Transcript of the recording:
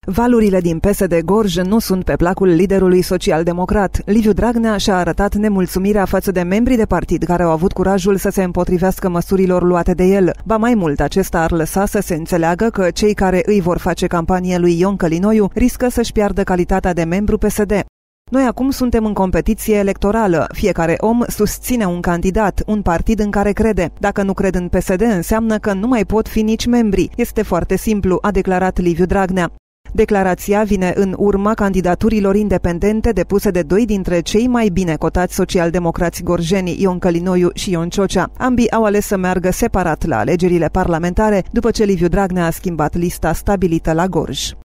Valurile din PSD Gorj nu sunt pe placul liderului social-democrat. Liviu Dragnea și-a arătat nemulțumirea față de membrii de partid care au avut curajul să se împotrivească măsurilor luate de el. Ba mai mult, acesta ar lăsa să se înțeleagă că cei care îi vor face campanie lui Ion Călinoiu riscă să-și piardă calitatea de membru PSD. Noi acum suntem în competiție electorală. Fiecare om susține un candidat, un partid în care crede. Dacă nu cred în PSD, înseamnă că nu mai pot fi nici membri. Este foarte simplu, a declarat Liviu Dragnea. Declarația vine în urma candidaturilor independente depuse de doi dintre cei mai bine cotați socialdemocrați gorjeni, Ion Călinoiu și Ion Ciocea. Ambii au ales să meargă separat la alegerile parlamentare, după ce Liviu Dragnea a schimbat lista stabilită la Gorj.